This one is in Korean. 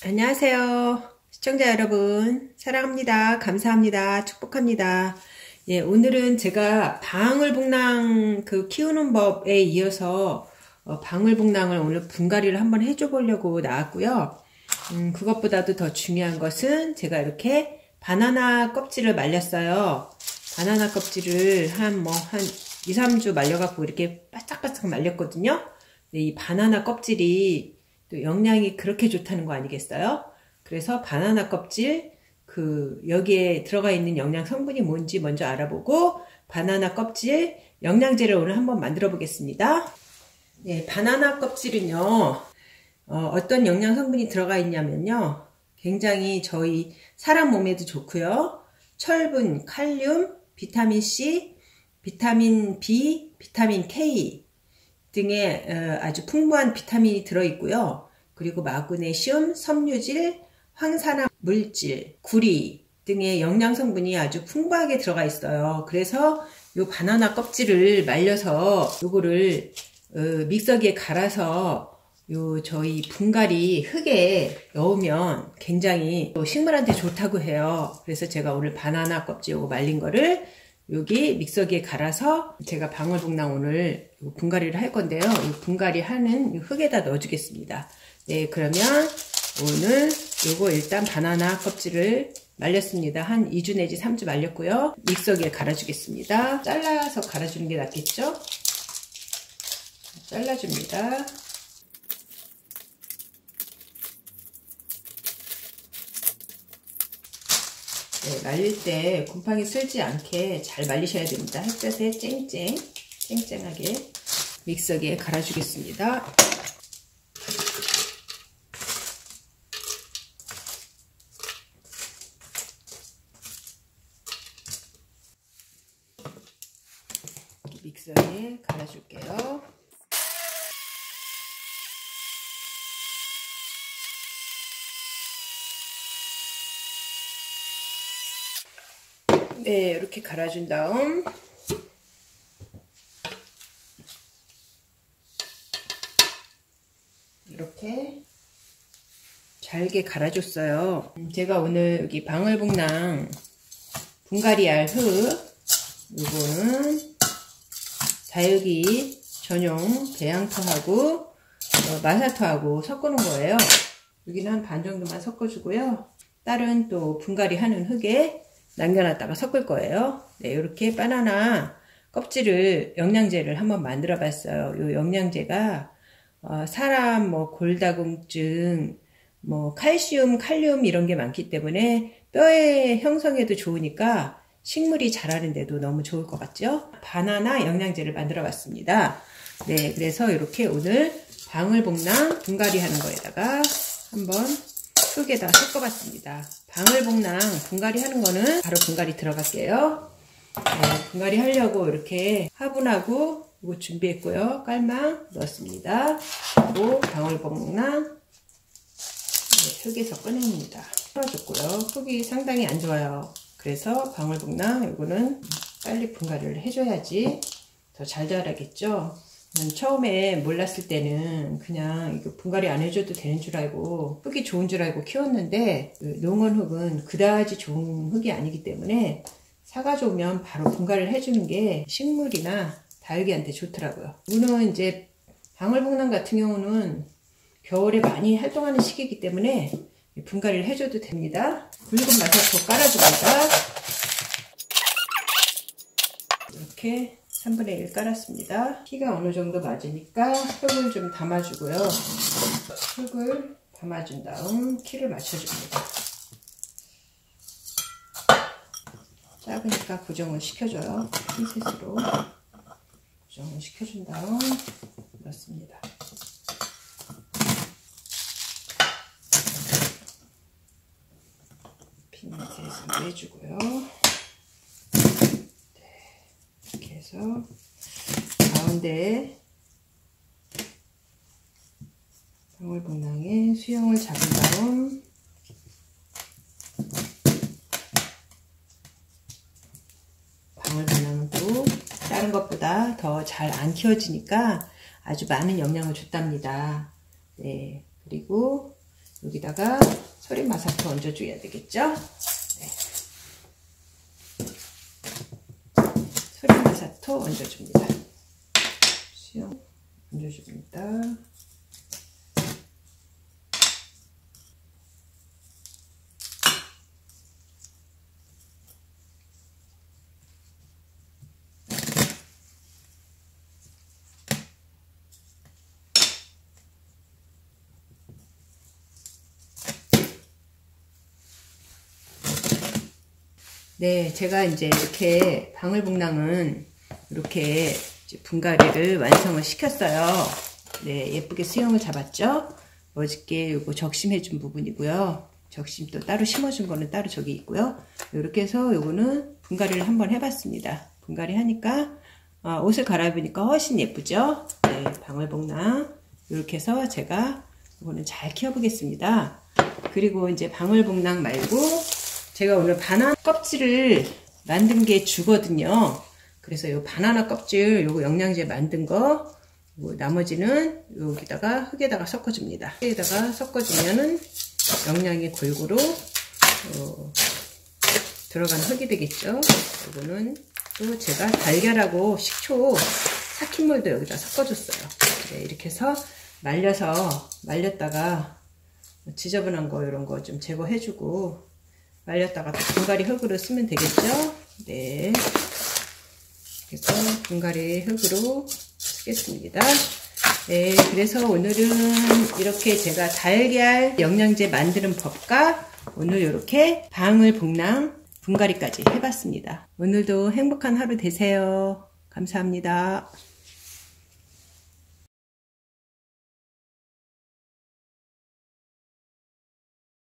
안녕하세요. 시청자 여러분, 사랑합니다. 감사합니다. 축복합니다. 예, 오늘은 제가 방울복랑 키우는 법에 이어서 방울복랑을 오늘 분갈이를 한번 해줘 보려고 나왔고요. 그것보다도 더 중요한 것은 제가 이렇게 바나나 껍질을 말렸어요. 바나나 껍질을 한 2, 3주 말려갖고 이렇게 바짝바짝 말렸거든요. 이 바나나 껍질이 또 영양이 그렇게 좋다는 거 아니겠어요? 그래서 바나나 껍질 여기에 들어가 있는 영양 성분이 뭔지 먼저 알아보고 바나나 껍질 영양제를 오늘 한번 만들어 보겠습니다. 네, 바나나 껍질은요 어떤 영양 성분이 들어가 있냐면요 굉장히 저희 사람 몸에도 좋고요. 철분, 칼륨, 비타민 C, 비타민 B, 비타민 K 등의 아주 풍부한 비타민이 들어있고요. 그리고 마그네슘, 섬유질, 황산화 물질, 구리 등의 영양 성분이 아주 풍부하게 들어가 있어요. 그래서 요 바나나 껍질을 말려서 요거를 믹서기에 갈아서 저희 분갈이 흙에 넣으면 굉장히 식물한테 좋다고 해요. 그래서 제가 오늘 바나나 껍질 요거 말린 거를 여기 믹서기에 갈아서 제가 방울복랑 오늘 분갈이를 할 건데요. 이 분갈이 하는 흙에다 넣어주겠습니다. 네, 그러면 오늘 요거 일단 바나나 껍질을 말렸습니다. 한 2주 내지 3주 말렸고요. 믹서기에 갈아주겠습니다. 잘라서 갈아주는 게 낫겠죠? 잘라줍니다. 네, 말릴 때 곰팡이 쓸지 않게 잘 말리셔야 됩니다. 햇볕에 쨍쨍하게 믹서기에 갈아주겠습니다. 믹서기에 갈아줄게요. 네, 이렇게 갈아준 다음 이렇게 잘게 갈아줬어요. 제가 오늘 여기 방울복랑 분갈이할 흙 요거는 다육이 전용 배양토하고 마사토하고 섞어놓은 거예요. 여기는 한 반 정도만 섞어주고요. 다른 또 분갈이 하는 흙에 남겨놨다가 섞을 거예요. 네, 이렇게 바나나 껍질을 영양제를 한번 만들어 봤어요. 이 영양제가 사람 골다공증, 칼슘, 칼륨 이런 게 많기 때문에 뼈의 형성에도 좋으니까 식물이 자라는데도 너무 좋을 것 같죠? 바나나 영양제를 만들어 봤습니다. 네, 그래서 이렇게 오늘 방울복랑 분갈이 하는 거에다가 한번 흙에다 섞어봤습니다. 방울복랑 분갈이 하는 거는 바로 분갈이 들어갈게요. 네, 분갈이 하려고 이렇게 화분하고 이거 준비했고요. 깔망 넣었습니다. 그리고 방울복랑 흙에서 꺼냅니다. 풀어줬고요. 흙이 상당히 안 좋아요. 그래서 방울복랑 이거는 빨리 분갈이를 해줘야지 더 잘 자라겠죠. 처음에 몰랐을 때는 그냥 이거 분갈이 안 해줘도 되는 줄 알고 흙이 좋은 줄 알고 키웠는데 농원 흙은 그다지 좋은 흙이 아니기 때문에 사가지고 오면 바로 분갈이를 해주는 게 식물이나 다육이한테 좋더라고요. 물론 이제 방울복랑 같은 경우는 겨울에 많이 활동하는 시기이기 때문에 분갈이를 해줘도 됩니다. 붉은 마사토 깔아줍니다. 이렇게 3분의 1 깔았습니다. 키가 어느 정도 맞으니까 흙을 좀 담아주고요. 흙을 담아준 다음 키를 맞춰줍니다. 작으니까 고정을 시켜줘요. 핀셋으로 고정을 시켜준 다음 넣습니다. 핀셋을 내주고요. 이렇게 해서 가운데에 방울복랑에 수영을 잡은 다음 방울복랑은 또 다른 것보다 더 잘 안 키워지니까 아주 많은 영양을 줬답니다. 네, 그리고 여기다가 소림마사토 얹어줘야 되겠죠? 네. 소림마사토 얹어줍니다. 수영 얹어줍니다. 네, 제가 이제 이렇게 방울복랑은 이렇게 분갈이를 완성을 시켰어요. 네, 예쁘게 수영을 잡았죠? 멋있게 요거 적심해준 부분이고요. 적심 또 따로 심어준 거는 따로 저기 있고요. 이렇게 해서 요거는 분갈이를 한번 해봤습니다. 분갈이 하니까 옷을 갈아입으니까 훨씬 예쁘죠? 네, 방울복랑 이렇게 해서 제가 이거는 잘 키워보겠습니다. 그리고 이제 방울복랑 말고 제가 오늘 바나나 껍질을 만든 게 주거든요. 그래서 이 바나나 껍질 요거 영양제 만든 거 나머지는 여기다가 흙에다가 섞어줍니다. 흙에다가 섞어주면은 영양이 골고루 들어간 흙이 되겠죠. 이거는 또 제가 달걀하고 식초 삭힌물도 여기다 섞어줬어요. 네, 이렇게 해서 말렸다가 지저분한 거 이런 거 좀 제거해주고 말렸다가 분갈이 흙으로 쓰면 되겠죠. 네, 그래서 분갈이 흙으로 쓰겠습니다. 네, 그래서 오늘은 이렇게 제가 달걀 영양제 만드는 법과 오늘 이렇게 방울복랑 분갈이까지 해봤습니다. 오늘도 행복한 하루 되세요. 감사합니다.